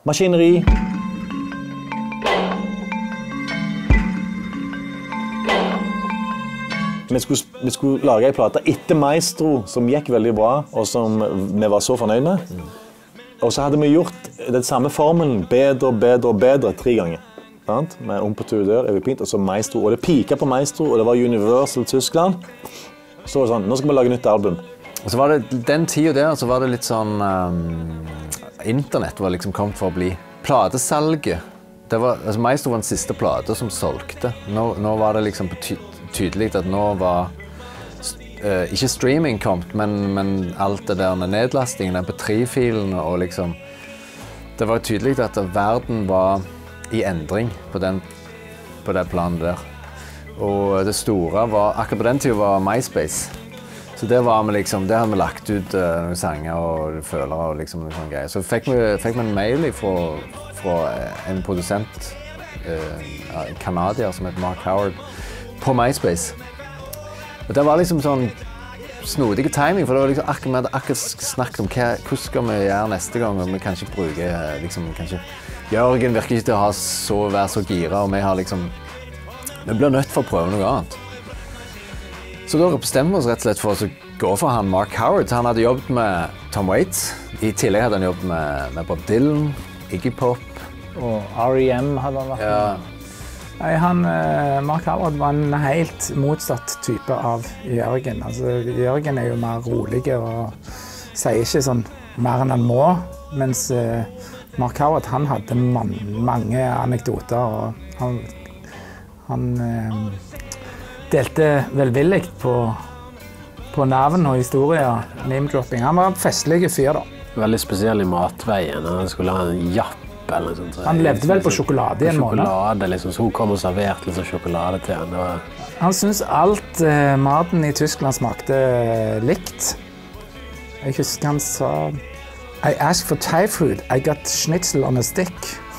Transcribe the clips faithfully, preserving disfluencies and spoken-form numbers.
maskineri. Vi skulle, vi skulle lage en plate etter Maestro, som gikk veldig bra, og som vi var så fornøyd med. Og så hadde vi gjort den samme formelen bedre og bedre og bedre tre ganger. Sant? Med Om på tur dør, Evig pint, og så Maestro. Og det pika på Maestro, og det var Universal Tyskland. Så var det sånn, nå skal vi lage nytt album. Og så var det den tiden der, så var det litt sånn um, internett var liksom kommet for å bli. Platesalget, det var, altså Maestro var den siste plate som solgte. Nå, nå var det liksom ty tydelig at nå var uh, ikke streaming kommet, men, men alt det der med nedlastingen, den P tre-filen og liksom, det var tydelig at verden var i endring på den, på det planet der. Og det store var, akkurat på den tiden var MySpace. Så det var vi liksom, det hadde vi lagt ut uh, noen sanger og følere og liksom noen sånne greier. Så fikk vi, fikk vi en mail fra, fra en produsent, uh, en kanadier som heter Mark Howard, på MySpace. Og det var liksom sånn snodige timing, for det var liksom akkurat, vi hadde akkurat snakket om hva, hvordan skal vi gjøre neste gang, og vi kan ikke bruke, liksom, kanskje, Jørgen virker ikke til å ha så, være så gira, og vi har liksom, vi blir nødt for å prøve noe annet. Så da bestemte vi oss rett og slett for å gå for han Mark Howard. Han hadde jobbet med Tom Waits. I tillegg hadde han jobbet med, med Bob Dylan, Iggy Pop. Og R E M hadde han vært med. Ja. Nei, han, Mark Howard var en helt motsatt type av Jørgen. Altså, Jørgen er jo mer rolig og sier ikke sånn mer enn han må, mens Mark Howard han hadde man, mange anekdoter, og han, han eh, delte velvillig på, på navn og historier, name-dropping. Han var en festlig fyr da. Veldig spesiell i matveien, han skulle ha en japp eller noe sånt. Han levde vel på sjokolade i en måned. Sjokolade, liksom, så hun kom og serverte liksom sjokolade til han. Var... Han syntes alt eh, maten i Tyskland smakte likt. Jeg husker han sa, I asked for Thai food, I got schnitzel on a stick.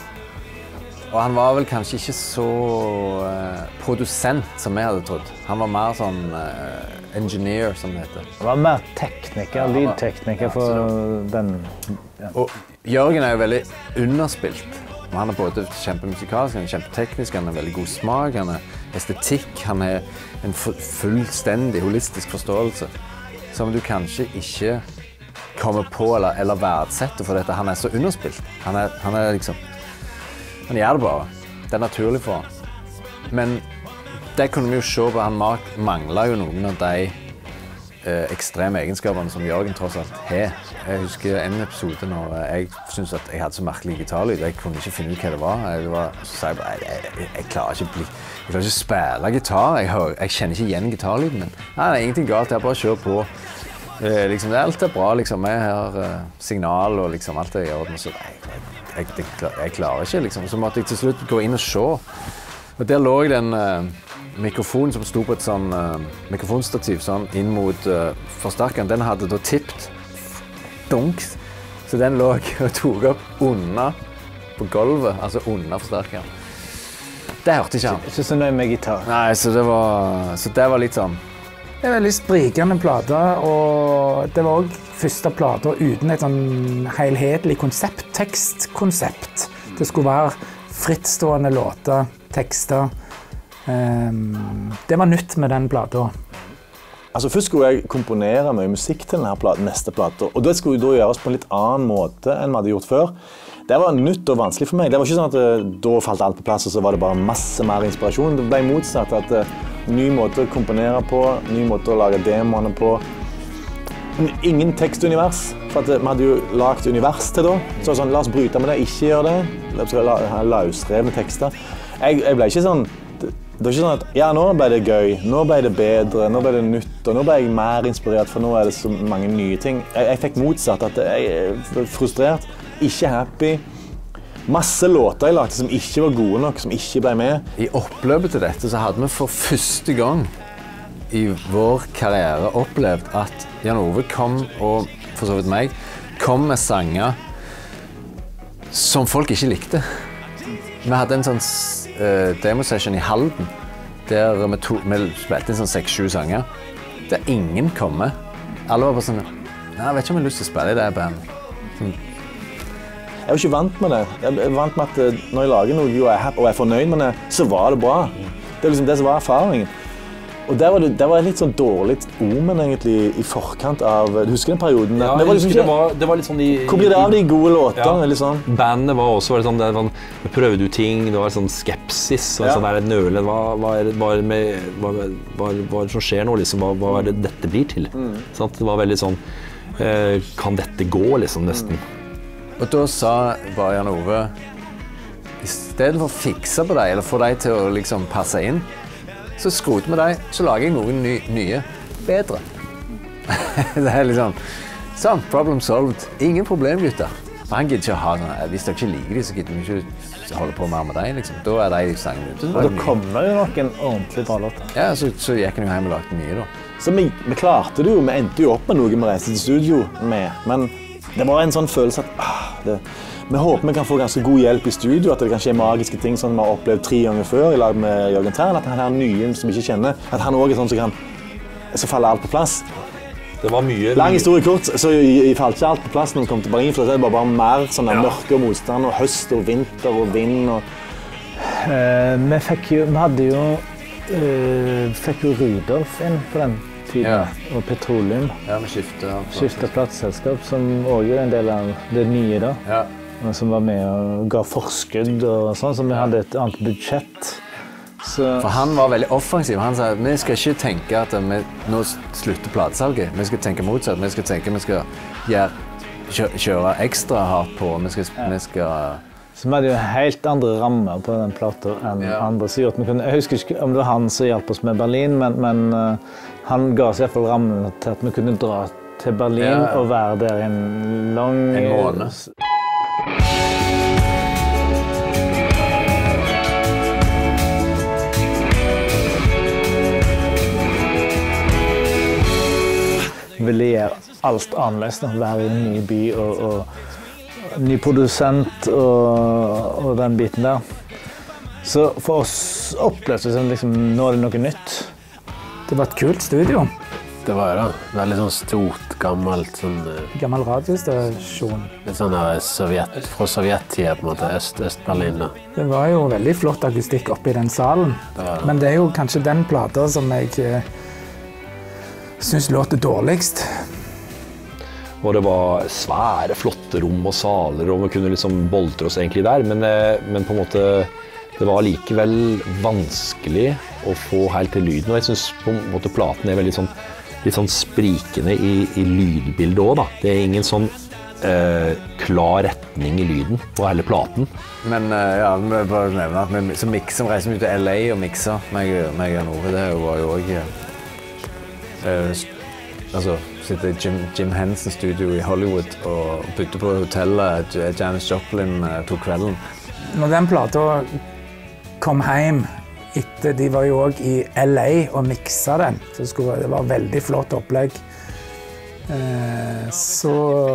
Og han var vel kanskje ikke så uh, produsent som vi hadde trodd. Han var mer sånn uh, engineer, som det heter. Han var mer tekniker, ja, lydtekniker for ja, den... Ja. Og Jørgen er jo veldig underspilt. Han er både kjempemusikalsk, han er kjempeteknisk, han er veldig god smak, han er estetikk, han er en fullstendig holistisk forståelse. Som du kanskje ikke kommer på eller, eller verdsetter for dette. Han er så underspilt. Han er, han er liksom... Han gjør det bare. Det er naturlig for han. Men det kunne vi jo se på. Han Mark mangler jo noen av de eh, ekstreme egenskapene som Jørgen tross alt har. Jeg husker en episode når jeg syntes at jeg hadde så merkelig gitarlyd. Jeg kunne ikke finne ut hva det var. Jeg var så sa jeg bare, jeg, jeg, jeg klarer ikke bli, jeg klarer ikke spille gitar. Jeg, hører, jeg kjenner ikke igjen gitarlyden min. Nei, det er ingenting galt. Jeg bare kjører på. Eh, liksom, det er alt er bra, liksom. Jeg har eh, signal og liksom alt er i orden. Så jeg, Jeg, jeg, jeg klarer ikke, liksom. Så måtte jeg til slutt gå inn og se. Og der lå den uh, mikrofonen som stod på et sånn uh, mikrofonstativ sånn, inn mot uh, forsterkeren. Den hadde da tippet dunk. Så den lå og tok opp under på gulvet, altså under forsterkeren. Det hørte ikke han. Ikke så nøye med gitar. Nei, så det var, så det var litt sånn. Det er veldig sprikende plate, og det var også første plate uten et sånn helhetlig konsept, tekstkonsept. Det skulle være frittstående låter, tekster. Um, det var nytt med den plata. Altså, først skulle jeg komponere mye musikk til denne platen, neste plate, og det skulle da gjøres på en litt annen måte enn vi hadde gjort før. Det var nytt og vanskelig for meg. Det var ikke sånn at da falt alt på plass, og så var det bare masse mer inspirasjon. Det ble motsatt at ny måte å komponere på, ny måte å lage demoene på. Ingen tekstunivers, for at vi hadde jo lagt univers til da. Så sånn, la oss bryte med det, ikke gjøre det. La oss ha løsrevne tekster. Jeg, jeg ble ikke sånn, det var ikke sånn at, ja, nå ble det gøy, nå ble det bedre, nå ble det nytt, og nå ble jeg mer inspirert, for nå er det så mange nye ting. Jeg, jeg fikk motsatt, at jeg er frustrert, ikke happy. Masse låter jeg lagde som ikke var gode nok, som ikke ble med. I oppløpet til dette så hadde vi for første gang i vår karriere opplevd at Jan Ove kom, og for så vidt meg, kom med sanger som folk ikke likte. Vi hadde en sånn uh, demosession i Halden, der vi, to, vi spilte en sånn seks sju sanger, der ingen kom med. Alle var bare sånn, nei, jeg vet ikke om jeg har lyst til å spille i det bandet. Sånn, Jeg var ikke vant med det. Jeg er vant med at når jeg lager noe og er, happy, og er fornøyd med det, så var det bra. Det er liksom det som var erfaringen. Og der var det, der var det litt sånn dårlig omen egentlig i forkant av, du husker den perioden? Ja, det var liksom ikke, det var, det var litt sånn i... Hvor blir det av de gode låtene? Ja. Litt sånn? Bandet var også var sånn, det var, prøvde du ting, det var sånn skepsis, og Ja. sånn der nøle, hva, hva, er, hva, er med, hva, hva, hva er det som skjer nå, liksom, hva, hva er det dette blir til? Mm. Sånn, det var veldig sånn, eh, kan dette gå, liksom, nesten? Og da sa bare Jan Ove, i stedet for å fikse på deg, eller få deg til å liksom passe inn, så skroter med deg, så lager jeg noen ny, nye, bedre. Det er liksom, sånn, problem solved. Ingen problem, gutter. For han gidder ikke å ha sånn, hvis dere ikke liker de, så gidder vi ikke holde på mer med deg, liksom. Da er de sangen ute. Og da kommer jo nok en ordentlig bra låt. Ja, så, så gikk han jo hjem og lagde nye da. Så vi, vi klarte det jo, vi endte jo opp med noe vi reiste til studio med, men det var en sånn følelse at ah, det, vi håper vi kan få ganske god hjelp i studio, at det kan skje magiske ting som vi har opplevd tre ganger før i lag med Jørgen Tern, at han er nye som vi ikke kjenner, at han også er sånn som kan, så faller alt på plass. Det var mye... Lang historie kort, så jeg falt ikke alt på plass når vi kom til Berlin, for det er bare, bare mer sånn ja. Mørke og motstand, og høst og vinter og vind. Og... Uh, vi, fikk jo, vi hadde jo, uh, fikk jo Rudolf inn på den tiden, Ja. og Petroleum. Ja, vi skiftet. Skiftet plateselskap, som også er en del av det nye da. Ja. Som var med og ga forskudd og sånn, så vi hadde et annet budsjett. Så... For han var veldig offensiv. Han sa, vi skal ikke tenke at vi nå slutter platesalget. Vi skal tenke motsatt. Vi skal tenke, vi skal gjøre, kjøre, kjøre ekstra hardt på. Vi skal, ja. vi skal... Så vi hadde jo helt andre rammer på den plata enn Ja. andre som gjorde. Jeg husker ikke om det var han som hjalp oss med Berlin, men, men uh, han ga oss i hvert fall rammen til at vi kunne dra til Berlin Ja. og være der en lang... En måned. Ville gjøre alt annerledes, da. Være i en ny by og, og ny produsent og, og den biten der. Så for oss opplevdes det som liksom, nå er det noe nytt. Det var et kult studio. Det var jo det. Veldig sånn stort, gammelt, sånn... Gammel radiostasjon. Litt sånn her sovjet, fra sovjettida på en måte, Øst, Øst-Berlin da. Det var jo veldig flott akustikk oppe i den salen. Det var det. Men det er jo kanskje den plata som jeg eh, synes låter dårligst. Og det var svære, flotte rom og saler, og vi kunne liksom boltre oss egentlig der, men, eh, men på en måte, det var likevel vanskelig å få helt til lyden, og jeg synes på en måte platen er veldig sånn, litt sånn sprikende i, i lydbildet også da. Det er ingen sånn eh, klar retning i lyden på hele platen. Men uh, ja, vi bare nevner at vi så mikser, reiste vi til L A og miksa, meg, meg og Nore, det var jo også... Uh, altså, sitter i Jim, Jim Henson studio i Hollywood og bodde på hotellet Janis Joplin uh, tok kvelden. Når den plata kom hjem etter, de var jo også i L A og miksa den, så det, skulle, det var veldig flott opplegg. Eh, så,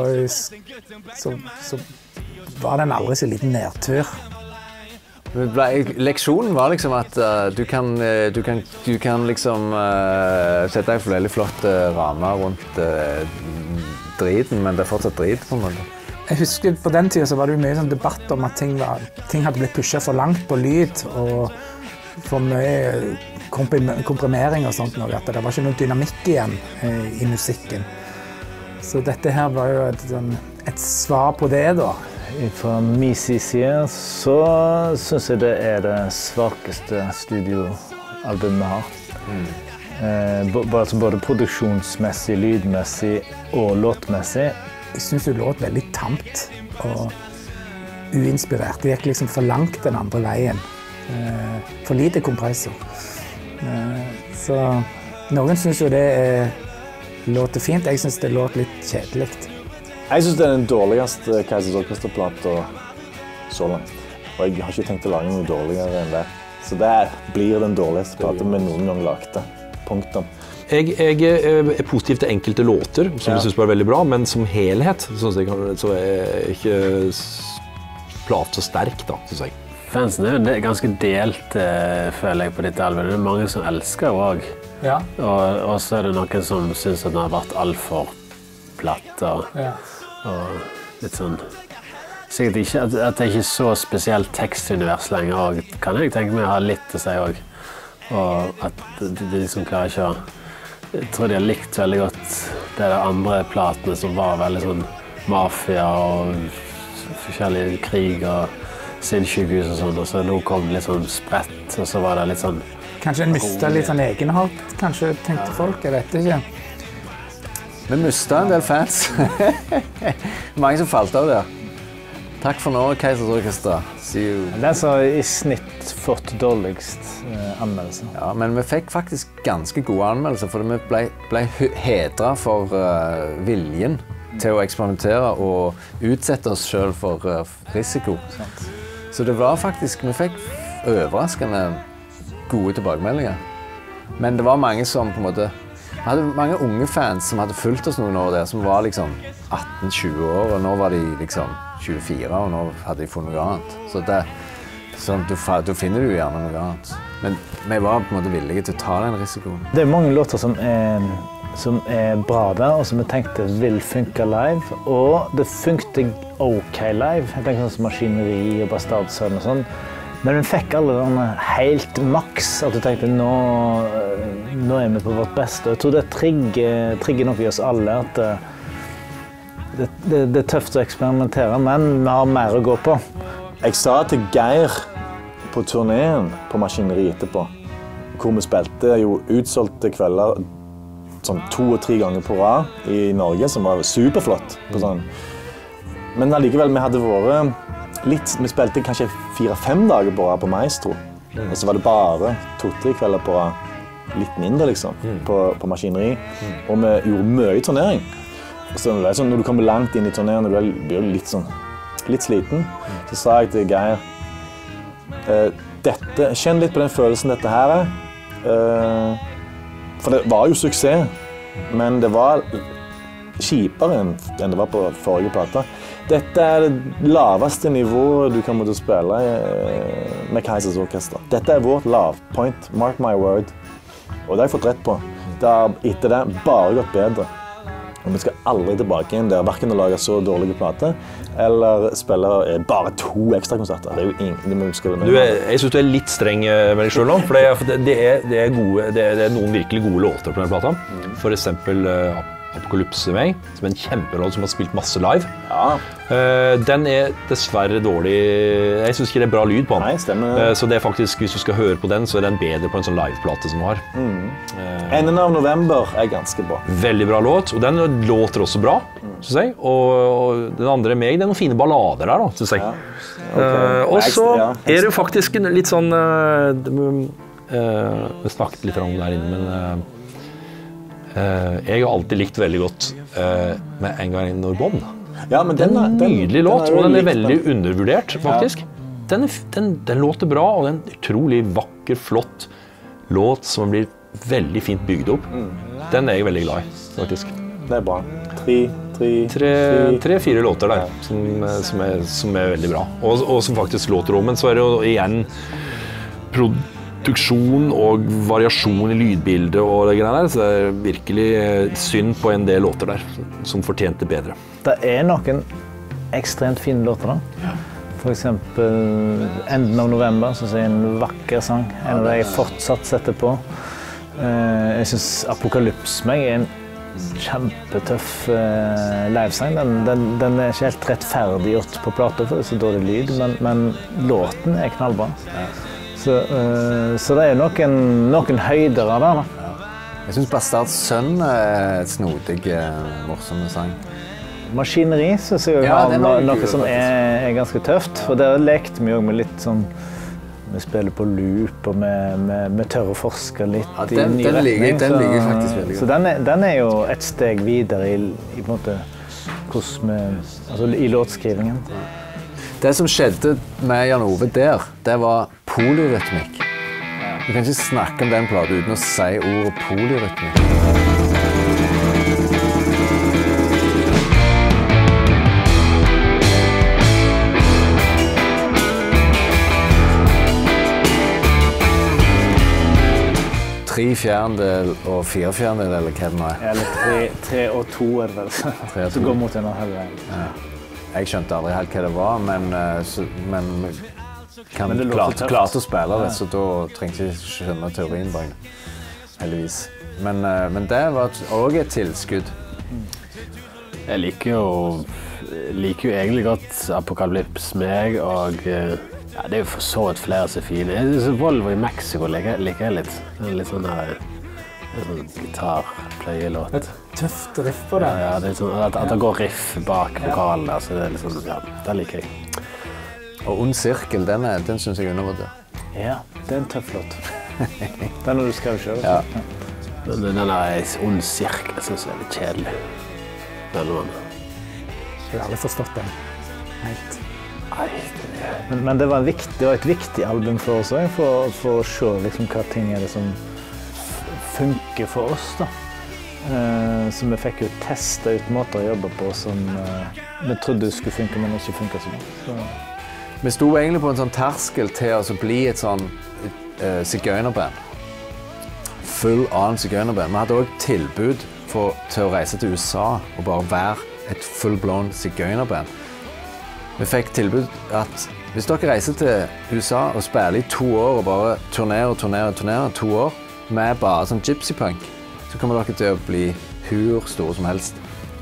så, så var det en aldri så liten nedtur. Leksjonen var liksom at uh, du, kan, uh, du, kan, du kan liksom uh, sette deg for veldig flotte rammer rundt uh, driten, men det er fortsatt drit på en måte. Jeg husker på den tiden så var det jo mye sånn debatt om at ting, var, ting hadde blitt pushet for langt på lyd og for mye komprimering og sånt, at det var ikke noe dynamikk igjen eh, i musikken. Så dette her var jo et, et svar på det da. Fra min side så synes jeg det er det svakeste studioalbumet vi har. Mm. Eh, både, både produksjonsmessig, lydmessig og låtmessig. Jeg synes det låt veldig tamt og uinspirert. Det gikk liksom for langt den andre veien. Eh, for lite kompressor. Eh, så noen synes jo det er, låter fint, jeg synes det låter litt kjedelig. Jeg synes det er den dårligste Kaizers Orkester-plata så langt. Og jeg har ikke tenkt å lage noe dårligere enn det. Så det blir den dårligste plata vi noen gang lagde. Punktum. Jeg, jeg er positiv til enkelte låter, som Ja. jeg synes var veldig bra, men som helhet synes jeg kan- så er ikke plata så sterk, da, synes jeg. Fansen er jo ganske delt, eh, føler jeg, på dette albumet. Det er mange som elsker det også. Ja. Og, og så er det noen som synes at den har vært alt for platt og, Ja. og litt sånn sikkert ikke, at, at det ikke er så spesielt tekstunivers lenger, og kan jeg tenke meg å ha litt å si også. Og at de, de liksom klarer ikke å... Jeg tror de har likt veldig godt det der andre platene som var veldig sånn mafia og forskjellige krig og sinnssykehus og sånn, og så nå kom det litt sånn spredt, og så var det litt sånn... Kanskje en mistet litt sånn egenhalt, kanskje tenkte folk, jeg vet ikke. Vi mistet en del fans. Mange som falt av der. Takk for nå, Keisers Orkester. See you. Den som i snitt fått dårligst eh, anmeldelse. Ja, men vi fikk faktisk ganske gode anmeldelser, for vi ble, ble hedret for uh, viljen til å eksperimentere og utsette oss selv for uh, risiko. Sant. Så det var faktisk, vi fikk overraskende gode tilbakemeldinger. Men det var mange som på en måte, vi hadde mange unge fans som hadde fulgt oss noen år der, som var liksom atten tjue år, og nå var de liksom tjuefire, og nå hadde de funnet noe annet. Så det, sånn, du, du finner jo gjerne noe annet. Men vi var på en måte villige til å ta den risikoen. Det er mange låter som er, som er bra der, og som jeg tenkte vil funke live, og det funkte ok live. Jeg tenker sånn som Maskineri og Bastardsønn og sånn. Men vi fikk alle denne helt maks, at du tenkte nå, nå er vi på vårt beste. Og jeg tror det trigger, trigger nok i oss alle at det, det, det er tøft å eksperimentere, men vi har mer å gå på. Jeg sa til Geir på turneen på Maskineri etterpå, hvor vi spilte jo utsolgte kvelder sånn to og tre ganger på rad i Norge, som var superflott. På sånn. Men allikevel, vi hadde vært litt, vi spilte kanskje fire-fem dager på rad på Maestro. Mm. Og så var det bare to-tre kvelder på rad, litt mindre liksom, mm. på, på Maskineri. Mm. Og vi gjorde mye turnering. Og så det sånn, når du kommer langt inn i turneringen, og du blir litt, sånn, litt sliten, mm. så sa jeg til Geir, eh, dette, kjenn litt på den følelsen dette her er. Eh, for det var jo suksess, men det var kjipere enn det var på forrige plate. Dette er det laveste nivået du kan måtte spille med Keisers Orkester. Dette er vårt lavpoint, mark my word. Og det har jeg fått rett på. Det har etter det bare gått bedre. Og vi skal aldri tilbake igjen der, hverken å lage så dårlige plater, eller spille bare to ekstra konserter. Det er jo ingen, det må huske det med. Du, jeg, jeg synes du er litt streng med deg selv nå, for det er, det er, det er, gode, det er, det er noen virkelig gode låter på denne plata. For eksempel uh, Apocalypse Me, som er en kjempelåt som har spilt masse live. Ja. Uh, den er dessverre dårlig. Jeg synes ikke det er bra lyd på den. Nei, stemmer. Uh, så det er faktisk, hvis du skal høre på den, så er den bedre på en sånn liveplate som du har. Mm. Uh, Enden av november er ganske bra. Veldig bra låt, og den låter også bra, synes jeg. Og, og den andre meg, det er noen fine ballader der, da, synes jeg. Ja. Okay. Uh, og så ja. er det faktisk litt sånn... Uh, uh, vi snakket litt om det her inne, men... Uh, Uh, jeg har alltid likt veldig godt uh, med En gang når Bond. Ja, men den, den er en nydelig låt, den og den er likt, veldig men... undervurdert, faktisk. Ja. Den, er, den, den låter bra, og det er en utrolig vakker, flott låt som blir veldig fint bygd opp. Mm. Den er jeg veldig glad i, faktisk. Det er bra. Tre, tre, tre, tre fire låter der, ja. som, som, er, som er veldig bra. Og, og som faktisk låter om, men så er det jo igjen produksjon og variasjon i lydbildet og det greiene der, så det er virkelig synd på en del låter der, som fortjente bedre. Det er noen ekstremt fine låter da. Ja. For eksempel Enden av november, som er en vakker sang, en av de jeg fortsatt setter på. Jeg synes Apocalypse Me er en kjempetøff livesang. Den, den, den er ikke helt rettferdig gjort på plata, for det er så dårlig lyd, men, men låten er knallbra. Ja. Så, uh, så det er noen, noen høyder av det. Da. Jeg synes Bastardsønn er et snodig, morsomme sang. Maskineri synes jeg ja, har no, noe som er, er ganske tøft. For der lekte vi også med litt sånn... Vi spiller på loop, og vi tør å forske litt ja, den, i ny den retning. Ligger, den ligger så, faktisk veldig godt. Så den er, den er jo et steg videre i, i, på en måte, vi, altså, i låtskrivingen. Det som skjedde med Jan Ove der, det var polyrytmikk. Du kan ikke snakke om den platen uten å si ordet polyrytmikk. Tre fjerdedel og fire fjerdedel, eller hva det nå er. Eller tre, tre og to, er det vel. Så går mot en halvvei. Ja. jeg skjønte aldri helt hva det var, men, så, men kan, Men det låter klarte, tøft. klarte å spille det, så da trengte jeg ikke skjønne teorien bak det, heldigvis. Men, men det var også et tilskudd. Jeg liker jo, liker jo egentlig godt Apocalypse meg, og ja, det er jo for så vidt flere som er fine. Jeg synes Volvo i Mexico liker, liker jeg litt. Det er litt sånn her, en sånn gitarpløyelåt. Et tøft riff på det. Ja, ja, det er sånn, at, at det går riff bak vokalen der, så det er litt sånn, ja, det liker jeg. Og Ond Sirkel, den, er, den synes jeg undervurdert. Ja, det er en tøff låt. Den har du skrevet selv. Ja. Men den der Ond Sirkel, jeg synes det er litt kjedelig. Den Jeg har aldri forstått det helt. Nei, det er... Men, men det, var viktig, det var et viktig album for oss også, for, for å se liksom, hva ting er det som funker for oss. Da. Eh, så vi fikk jo teste ut måter å jobbe på som eh, vi trodde skulle funke, men ikke funker så bra. Så. Vi sto egentlig på en sånn terskel til å bli et sånn uh, sigøynerband. Full on sigøynerband. Vi hadde også tilbud for, til å reise til U S A og bare være et full-blown sigøynerband. Vi fikk tilbud at hvis dere reiser til U S A og spiller i to år og bare turnerer og turnerer og turnerer to år med bare sånn gypsy-punk, så kommer dere til å bli hur store som helst.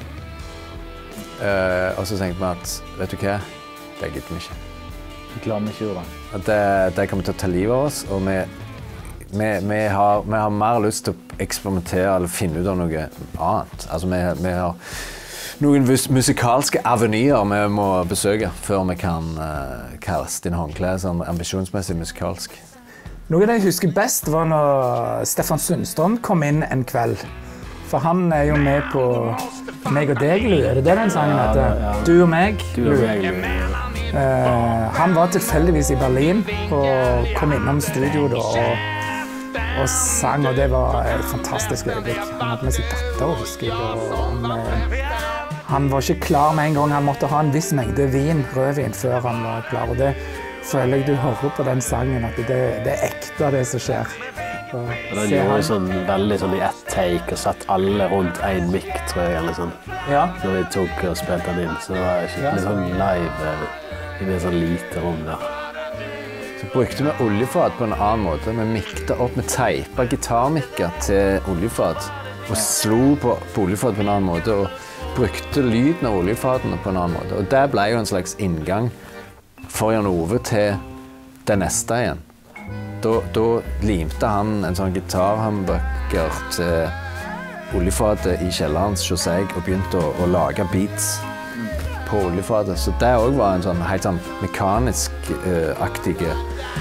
Uh, og så tenkte vi at, vet du hva, det gidder vi ikke. Glad vi ikke gjorde det. Det, det kommer til å ta livet av oss, og vi, vi, vi, har, vi har mer lyst til å eksperimentere eller finne ut av noe annet. Altså, vi, vi har noen musikalske avenyer vi må besøke før vi kan uh, kaste inn håndkle sånn ambisjonsmessig musikalsk. Noe av det jeg husker best var når Stefan Sundstrøm kom inn en kveld. For han er jo med på Meg og deg, Lu. Er det det den sangen heter? Ja, ja. Du og meg, Du Lu. og meg, Lu. Uh, han var tilfeldigvis i Berlin og kom innom studio da, og, og sang, og det var et fantastisk øyeblikk. Han hadde med seg datter, husker jeg, og han, uh, han var ikke klar med en gang. Han måtte ha en viss mengde vin, rødvin, før han var klar. Og det føler jeg du hører på den sangen, at det, det er ekte det som skjer. Så, Og den se gjorde han. sånn veldig sånn i ett take og satt alle rundt en mic, tror jeg, eller sånn. Ja. Når vi tok og spilte den inn, så det var skikkelig sånn live eh, i det sånn lite rom der. Så brukte vi oljefat på en annen måte. Vi mikte opp med teipa gitarmikker til oljefat og slo på, på oljefat på en annen måte og brukte lyden av oljefatene på en annen måte. Og det ble jo en slags inngang for Jan Ove til det neste igjen. Da, da limte han en sånn gitarhumbucker til oljefatet i kjelleren hos jeg og begynte å, å lage beats på oljefatet. Så det også var en sånn helt sånn mekanisk-aktige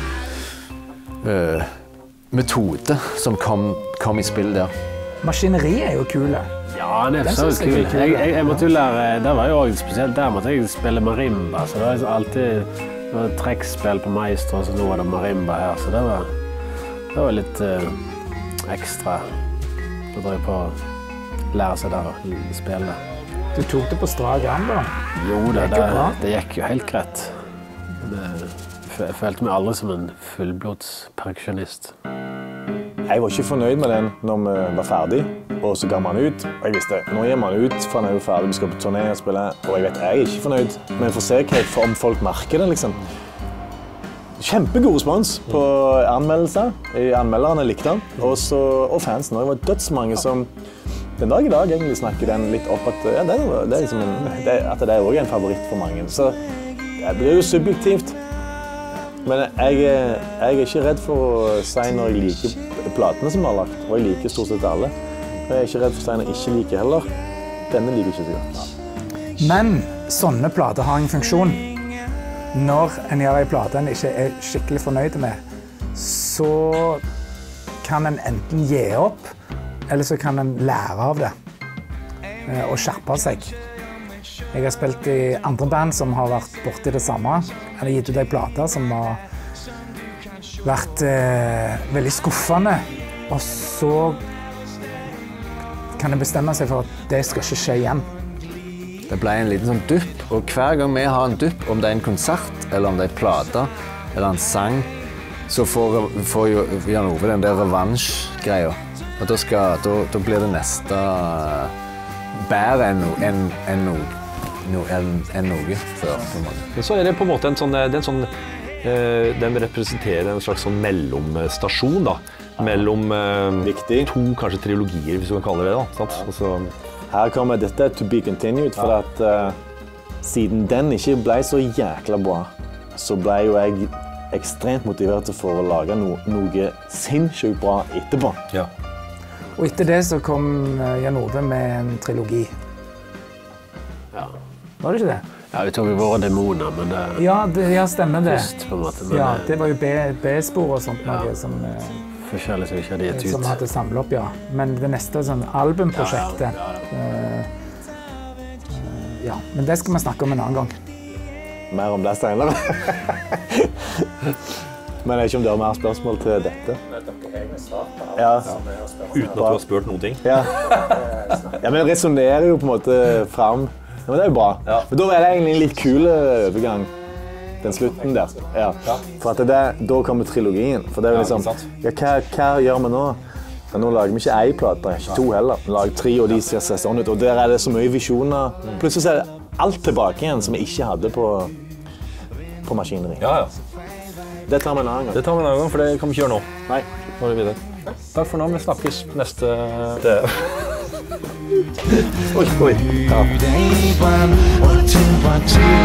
uh, metode som kom, kom i spill der. Maskineriet er jo kule. Ja, han er Den så synes jeg kul. er kul. Jeg, jeg, jeg måtte jo lære, det var jo også spesielt, der måtte jeg spille marimba, så det var liksom alltid det var trekkspill på Maestro, så nå var det marimba her, så det var, det var litt uh, ekstra å dra på å lære seg der og spille. Du tok det på strak arm da. Jo, det, Det det, gikk jo bra. det gikk jo helt greit. Det, jeg følte meg aldri som en fullblods perkusjonist. Jeg var ikke fornøyd med den når vi var ferdig, og så ga man ut. Og jeg visste, nå gir man ut for når vi er ferdig, vi skal på turné og spille, og jeg vet jeg er ikke fornøyd. Men jeg får se hva om folk merker det, liksom. Kjempegod respons på anmeldelser. Anmelderne likte den, og, så, og fansen. Og det var dødsmange som den dag i dag egentlig snakker den litt opp at, ja, det er, det er liksom en, det, at det er også en favoritt for mange. Så det blir jo subjektivt. Men jeg, jeg er ikke redd for å si når jeg liker platene som jeg har lagt, og jeg liker stort sett alle. Jeg er ikke redd for å si når jeg ikke liker heller. Denne liker jeg ikke så godt. Men sånne plater har en funksjon. Når en gjør en plate en ikke er skikkelig fornøyd med, så kan en enten gi opp, eller så kan en lære av det eh, og skjerpe seg. Jeg har spilt i andre band som har vært borti det samme. Jeg har gitt ut en plate som har vært eh, veldig skuffende, og så kan en bestemme seg for at det skal ikke skje igjen. Det ble en liten sånn dupp, og hver gang vi har en dupp, om det er en konsert, eller om det er en plate, eller en sang, så får, får jo Jan Ove den der revansj-greia. Og da, skal, da, da blir det neste bedre enn, enn, enn no, enn en noe før. På en måte. Men så er det på en måte en sånn, det er en sånn eh, den representerer en slags sånn mellomstasjon da, mellom eh, to kanskje trilogier, hvis du kan kalle det det. Da, sant? Altså, Her kommer dette to be continued, for Ja. at uh, siden den ikke ble så jækla bra, så ble jo jeg ekstremt motivert for å lage no noe sinnssykt bra etterpå. ja. Og etter det så kom eh, Jan Ove med en trilogi. Ja. Var det ikke det? Ja, vi tok jo våre demoner, men det Ja, det, ja stemmer det. først på en måte. Men Ja, det det var jo B- B-spor og sånt noe Ja. som, eh, forskjellig som ikke hadde gitt som ut. hadde samlet opp, ja. Men det neste sånn albumprosjektet, eh, eh, ja, men det skal vi snakke om en annen gang. Mer om det senere. Men jeg vet ikke om du har mer spørsmål til dette? Ja. Uten at du har spurt noen ting. Ja, ja men det resonerer jo på en måte fram. Ja, men det er jo bra. Ja. Men da er det egentlig en litt kul overgang, den slutten der. Ja. For at det der, da kommer trilogien. For det er jo Ja, liksom, ikke sant? ja, hva, hva gjør vi nå? Ja, nå lager vi ikke ei plate, ikke to heller. Vi lager tre, og de ser seg sånn ut. Og der er det så mye visjoner. Plutselig er det alt tilbake igjen som vi ikke hadde på, på maskineri. Ja, ja. Det tar vi en annen gang. Det tar vi en annen gang, for det kan vi ikke gjøre nå. Nei. Nå er det videre. Takk for nå, vi snakkes neste... Oi, oi. Ja. It ain't one or two, one, two.